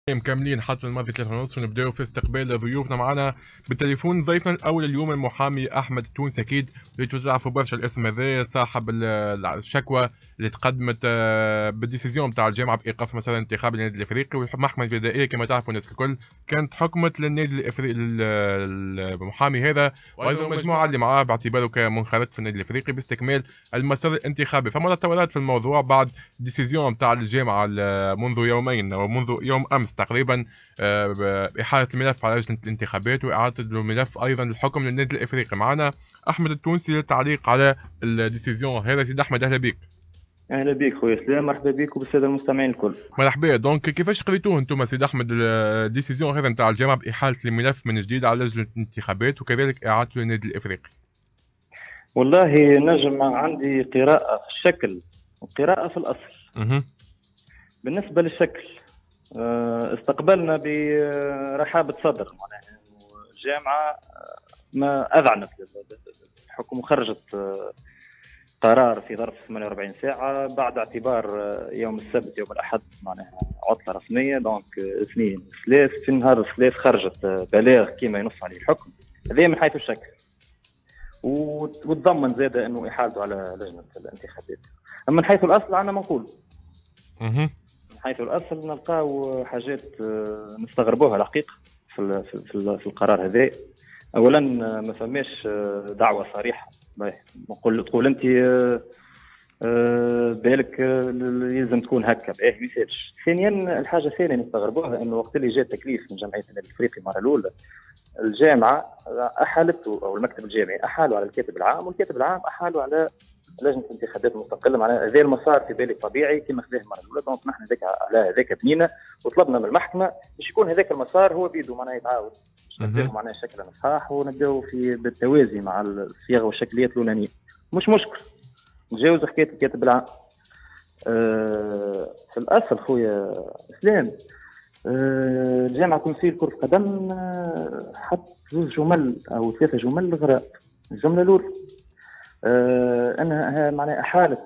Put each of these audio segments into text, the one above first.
مكملين حتى الماضي 3:30 ونبداو في استقبال ضيوفنا معنا بالتليفون. ضيفنا الاول اليوم المحامي احمد التونسي، اكيد اللي تعرفوا برشا الاسم هذا، صاحب الشكوى اللي تقدمت بالديسيزيون نتاع الجامعه بايقاف مسار انتخاب النادي الافريقي، والمحكمه الجزائريه كما تعرفوا الناس الكل كانت حكمت للنادي الافريقي المحامي هذا وايضا المجموعه اللي معاه باعتباره كمنخرط في النادي الافريقي باستكمال المسار الانتخابي. فما تطورات في الموضوع بعد ديسيزيون نتاع الجامعه منذ يومين او منذ يوم امس تقريبا بإحالة الملف على لجنة الانتخابات وإعادة الملف أيضا الحكم للنادي الإفريقي. معنا أحمد التونسي للتعليق على الديسيزيون هذا. سيد أحمد أهلا بك. اهلا بك خويا سلام، مرحبا بك وبالساده المستمعين الكل. مرحبا. دونك كيفاش قريتوه انتم سيد احمد الديسيزيون هذا نتاع الجامعه باحاله الملف من جديد على لجنه الانتخابات وكذلك اعادته للنادي الافريقي؟ والله نجم عندي قراءه في الشكل وقراءه في الاصل. بالنسبه للشكل استقبلنا برحابه صدر، معناها الجامعه ما اذعنت الحكم وخرجت قرار في ظرف 48 ساعه بعد اعتبار يوم السبت يوم الاحد معناها عطله رسميه. دونك اثنين ثلاث، في نهار الثلاث خرجت بلاغ كما ينص عليه الحكم. هذا من حيث الشكل، وتضمن زاد انه احالته على لجنه الانتخابات. اما من حيث الاصل عندنا ما نقول. من حيث الاصل نلقاو حاجات نستغربوها الحقيقه في القرار هذا. اولا ما فماش دعوه صريحه. تقول انت بالك يلزم تكون هكا، ما يصيرش. ثانيا الحاجه الثانيه نستغربوها انه وقت اللي جاء التكليف من جمعيه النادي الافريقي المره الاولى، الجامعه احالته او المكتب الجامعي احالوا على الكاتب العام، والكاتب العام احالوا على لجنه الانتخابات المستقله. معناها هذا المسار في بالي طبيعي كما خذاه المره الاولى. دونك نحن هذاك على هذاك بنينا وطلبنا من المحكمه باش يكون هذاك المسار هو بيدو معناها يتعاود، باش نبداو معناها شكلا صحاح ونبداو في بالتوازي مع الصياغه والشكليات الاولانيه. مش مشكل نتجاوز حكايه الكاتب العام. في الاصل خويا اسلام، الجامعه التونسيه لكره القدم حط زوج جمل او ثلاثه جمل غراء. الجمله الاولى انها معناها احالت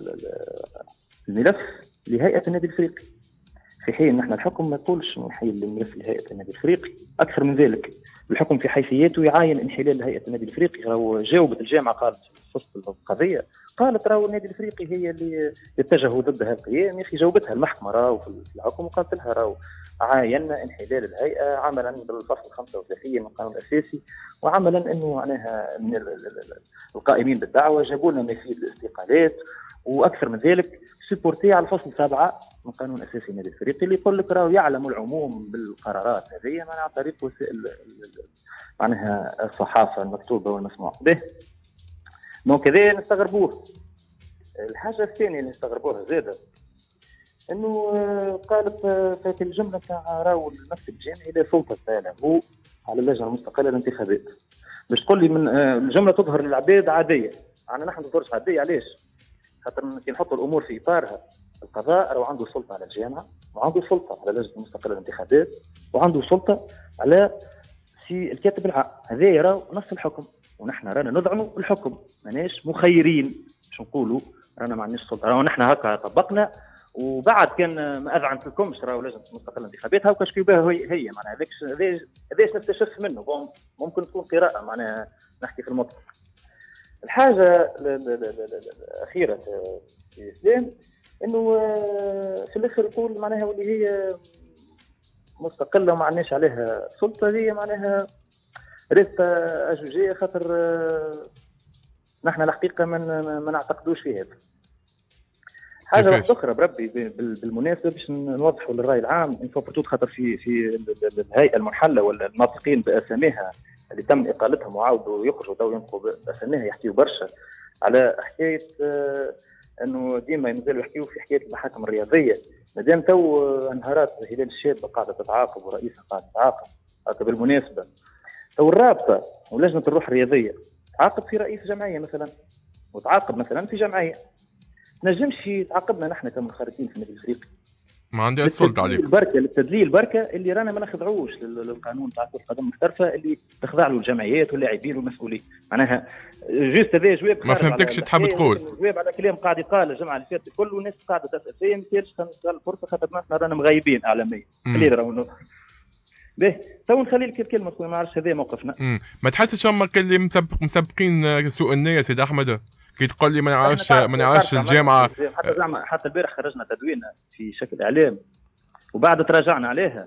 الملف لهيئه النادي الافريقي، في حين نحن الحكم ما يقولش نحيل الملف لهيئه النادي الافريقي. اكثر من ذلك، الحكم في حيثياته يعاين انحلال هيئه النادي الافريقي. راهو جاوبت الجامعه، قالت في وسط القضيه، قالت راهو النادي الافريقي هي اللي اتجهوا ضد هذا القيام. يا اخي جاوبتها المحكمه راهو في الحكم وقالت لها راهو عاينا انحلال الهيئه عملا بالفصل 35 من القانون الاساسي، وعملا انه معناها من القائمين بالدعوه جابوا لنا ما فيه الاستقالات، واكثر من ذلك سيبورتي على الفصل 7 من قانون اساسي النادي الافريقي اللي يقول لك راهو يعلم العموم بالقرارات هذه معناها عن طريق وسائل معناها الصحافه المكتوبه والمسموعه به. دونك هذا نستغربوه. الحاجه الثانيه اللي نستغربوها زاده انه قالت في الجمله تاع راهو المكتب الجامعي لا سلطه له على اللجنه المستقله للانتخابات. باش تقول لي من الجمله تظهر للعباد عاديه، انا نحن ما تظهرش عاديه. علاش؟ خاطر كي نحطوا الامور في اطارها، القضاء راهو عنده سلطه على الجامعه، وعنده سلطه على لجنه المستقله للانتخابات، وعنده سلطه على في الكاتب العام. هذا راهو نص الحكم، ونحن رانا نذعنوا الحكم، ماناش مخيرين. باش نقولوا رانا ما عندناش سلطه، راهو نحن هكا طبقنا، وبعد كان ما اذعنت لكمش راهو لجنه المستقله للانتخابات هكا شكيو بها هي معناها هذاش نستشف منه. ممكن تكون قراءه معناها نحكي في المطلق. الحاجه الاخيره في اسلام انه في الاخر يقول معناها واللي هي مستقله وما عندناش عليها سلطه، هي معناها رزقه اجوجيه. خاطر نحن الحقيقه ما نعتقدوش في هذا. حاجه واحده اخرى بربي بالمناسبه باش نوضحوا للراي العام انفوبرتوت، خاطر في الهيئه المنحله ولا الناطقين باساميها اللي تم اقالتهم وعاودوا يخرجوا تو ينطقوا باساميها يحكيوا برشا على حكايه انه ديما ينزلوا يحكيوا في حكايه المحاكم الرياضيه. مادام تو انهارات هلال الشابه قاعده تتعاقب ورئيسها قاعده تتعاقب. هكا بالمناسبه تو الرابطه ولجنه الروح الرياضيه تعاقب في رئيس جمعيه مثلا، وتعاقب مثلا في جمعيه. نجمش تعاقبنا نحن كمنخرطين في النادي الافريقي. ما عندهاش سلطه عليكم. التدليل بركه اللي رانا ما نخضعوش للقانون تاع كره القدم المحترفه اللي تخضع له الجمعيات واللاعبين والمسؤولين. معناها جوست هذا جواب ما فهمتكش تحب تقول. جواب على كلام قاعد يقال الجمعه اللي فاتت الكل والناس قاعده تسال فيا ما كانش الفرصه خاطر احنا رانا مغيبين اعلاميا. خلينا راهو باهي تو نخلي لك الكلمه خويا ما عرفتش هذا موقفنا. ما تحسش هما اللي مسبقين سوء النيه سيدي احمد كي تقول لي ما نعرفش الجامعه. حتى البارح خرجنا تدوين في شكل اعلام وبعد تراجعنا عليها.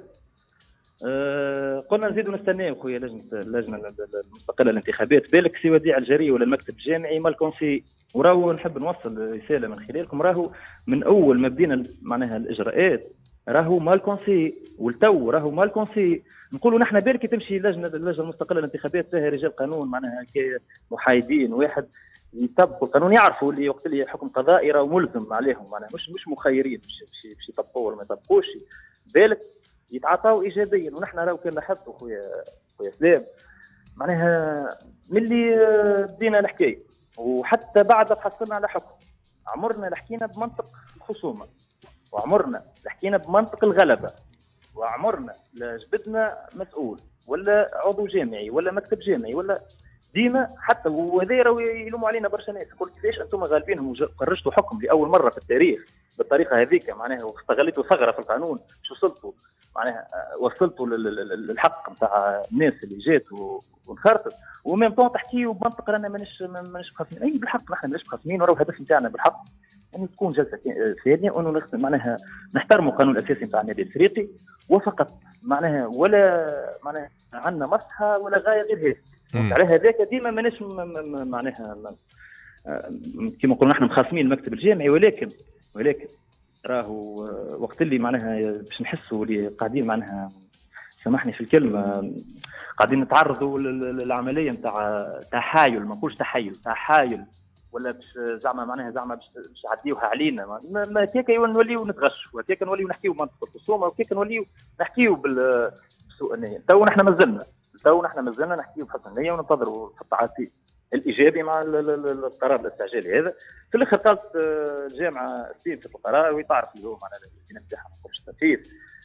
قلنا نزيدوا نستناو خويا اللجنه المستقله للانتخابات بالك سي وديع الجري ولا المكتب الجامعي مال كونسي. وراهو نحب نوصل رساله من خلالكم راهو من اول ما بدينا معناها الاجراءات راهو مال كونسي والتو راهو مال كونسي. نقولوا نحن بالك تمشي اللجنه المستقله للانتخابات فيها رجال قانون معناها محايدين واحد يطبقوا القانون يعرفوا اللي وقت اللي حكم قضائي راه ملزم عليهم معناها مش مخيرين باش يطبقوا ولا ما يطبقوش بالك يتعاطوا ايجابيا. ونحن راهو كنا نحبوا خويا سلام معناها ملي بدينا الحكايه وحتى بعد تحصلنا على حكم عمرنا حكينا بمنطق الخصومه وعمرنا حكينا بمنطق الغلبه وعمرنا لا جبدنا مسؤول ولا عضو جامعي ولا مكتب جامعي ولا ديما حتى وهذا راهو يلوموا علينا برشا ناس يقول كيفاش انتم غالبينهم وخرجتوا حكم لاول مره في التاريخ بالطريقه هذيك معناها واستغليتوا ثغره في القانون باش وصلتوا معناها وصلتوا للحق نتاع الناس اللي جات وانخرطت وميم طون تحكيوا بمنطق رانا مانيش مخاصمين. اي بالحق نحن مانيش مخاصمين وراهو الهدف نتاعنا بالحق ان تكون جلسه ثانيه وانه معناها نحترموا القانون الاساسي نتاع النادي الافريقي وفقط معناها ولا معناها عندنا مصلحه ولا غايه غير هذه. على هذاك ديما ماناش معناها كما نقولوا نحن مخاصمين المكتب الجامعي ولكن راهو وقت اللي معناها باش نحسوا اللي قاعدين معناها سامحني في الكلمه قاعدين نتعرضوا للعمليه نتاع تحايل ما نقولش تحايل ولا باش زعما معناها زعما باش يعديوها علينا ما كيك نوليو نتغشوا وكيك نوليو نحكيو بمنطق الخصومه وكيك نوليو نحكيو بسوء النيه. تو نحن مازلنا نحكيو بحسن النيه وننتظروا في التعاطي الايجابي مع القرار الاستعجالي هذا. في الاخر قالت الجامعه استيفت القرار وتعرف اللي هو معناها الاستئناف تاعها ما نقولش تنفيذ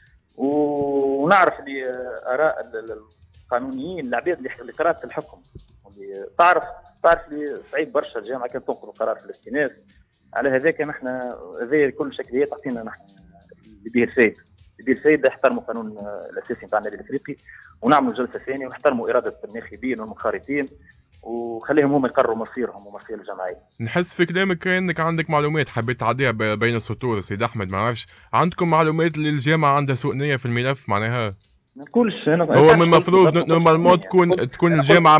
ونعرف اللي اراء القانونيين العباد اللي قرات الحكم واللي تعرف اللي صعيب برشا الجامعه كانت تنقض القرار في الاستئناف. على هذاك نحن هذا كل شكليات تعطينا نحن اللي به السيد يحترموا القانون الاساسي نتاع النادي الافريقي ونعملوا جلسه ثانيه ونحترموا اراده الناخبين والمنخرطين وخليهم هم يقرروا مصيرهم ومصير الجمعيه. نحس في كلامك كانك عندك معلومات حبيت تعديها بين السطور سيد احمد. ما نعرفش عندكم معلومات اللي الجامعه عندها سوء نيه في الملف معناها؟ ما نقولش هو من المفروض نورمالمون تكون الجامعه.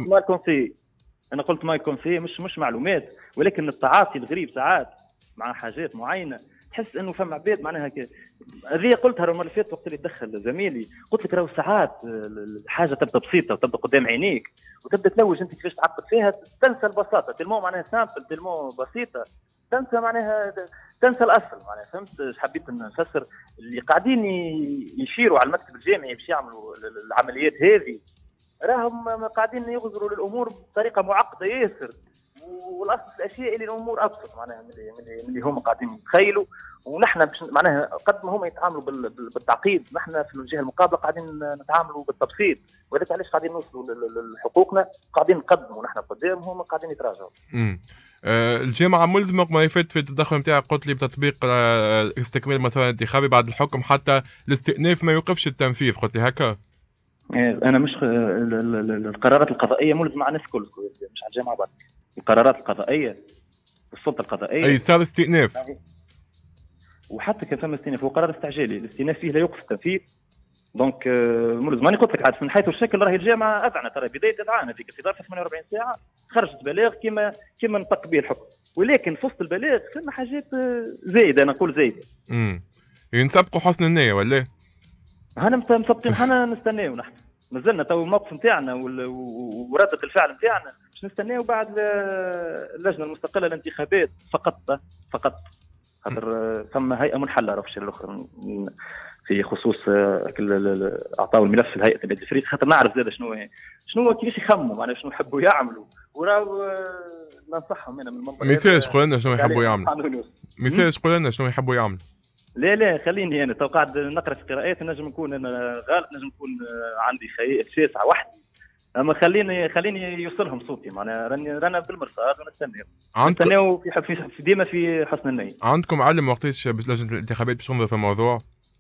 انا قلت ما يكون فيه مش معلومات ولكن التعاطي الغريب ساعات مع حاجات معينه تحس انه فما عباد معناها هذه قلتها المره اللي فاتت وقت اللي تدخل زميلي قلت لك راهو ساعات الحاجه تبدا بسيطه وتبدا قدام عينيك وتبدا تلوج انت كيفاش تعقد فيها تنسى البساطه تلمو معناها سامبل تلمو بسيطه تنسى معناها تنسى الاصل معناها فهمت ايش حبيت نفسر اللي قاعدين يشيروا على المكتب الجامعي باش يعملوا العمليات هذه راهم قاعدين يغزروا للامور بطريقه معقده ياسر والاصل الاشياء اللي الامور ابسط معناها من اللي هم قاعدين يتخيلوا ونحن معناها قد ما هم يتعاملوا بالتعقيد نحن في الجهه المقابله قاعدين نتعاملوا بالتبسيط ولذلك علاش قاعدين نوصلوا لحقوقنا قاعدين نقدموا نحن قدامهم قاعدين يتراجعوا. الجامعه ملزمه ما يفات في التدخل نتاعك قلت لي بتطبيق استكمال المسار الانتخابي بعد الحكم حتى الاستئناف ما يوقفش التنفيذ قلت لي هكا؟ انا مش القرارات القضائيه ملزمه على الناس الكل مش على الجامعه برك. القرارات القضائيه السلطه القضائيه اي صار استئناف وحتى كان فما استئناف هو قرار استعجالي الاستئناف فيه لا يوقف التنفيذ دونك ملزم. انا قلت لك عاد من حيث الشكل راهي الجامعه اذعنت ترى بدايه اذعان هذيك في ظرف 48 ساعه خرجت بلاغ كما نطق به الحكم ولكن في وسط البلاغ فما حاجات زايده انا نقول زايده. ينسبقوا حسن النيه ولا؟ هنا مسبقين حنا نستناو نحن مازلنا تو الموقف نتاعنا ورده الفعل نتاعنا باش نستناو بعد اللجنه المستقله للانتخابات فقط خاطر ثم هيئه منحله راه في الشيء الاخر في خصوص اعطاو الملف لهيئه النادي الافريقي خاطر نعرف زاد شنو كيفاش يخموا معناها شنو يحبوا يعملوا وراو ننصحهم انا من المنطقه. ميساج قول لنا شنو يحبوا يعملوا. ميساج قول لنا شنو يحبوا يعملوا. لا خليني انا تو قاعد نقرا في قراءات، نجم نكون انا غالط، نجم نكون عندي خيال شاسع وحدي، اما خليني يوصلهم صوتي، معناها رانا بالمرصاد ونستناو في ديما في حسن النية. عندكم علم وقتاش لجنه الانتخابات باش تنظر في الموضوع؟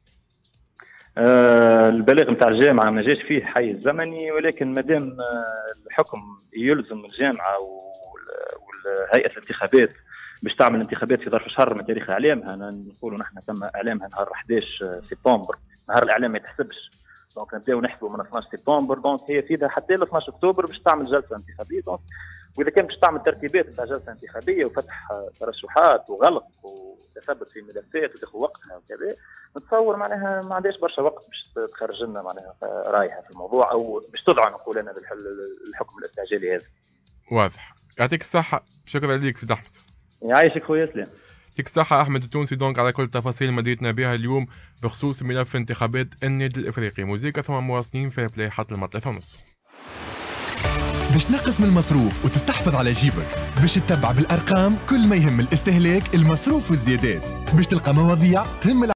البلاغ نتاع الجامعه ما جاش فيه حيز زمني، ولكن مادام الحكم يلزم الجامعه وهيئه الانتخابات باش تعمل انتخابات في ظرف شهر من تاريخ اعلامها، نقولوا نحن تم اعلامها نهار 11 سبتمبر، نهار الاعلام ما يتحسبش، دونك نبداو نحسبوا من 12 سبتمبر، دونك هي فيها حتى ل 12 اكتوبر باش تعمل جلسه انتخابيه، دونك واذا كان باش تعمل ترتيبات نتاع جلسه انتخابيه وفتح ترشحات وغلق وتثبت في ملفات وتاخذ وقتها وكذا، نتصور معناها ما عندهاش برشا وقت باش تخرج لنا معناها رايحه في الموضوع، او باش تدعى نقول انا بالحكم الاستعجالي هذا. واضح. يعطيك الصحه، شكرا لك سيد احمد. يعيشك خويا سلام. يعطيك الصحة أحمد التونسي دونك على كل التفاصيل اللي مديتنا بها اليوم بخصوص ملف انتخابات النادي الإفريقي. موزيكا ثم مواصلين في بلاي حتى المطلع 3:30. باش تنقص من المصروف وتستحفظ على جيبك، باش تتبع بالأرقام كل ما يهم الاستهلاك، المصروف والزيادات، باش تلقى مواضيع تهم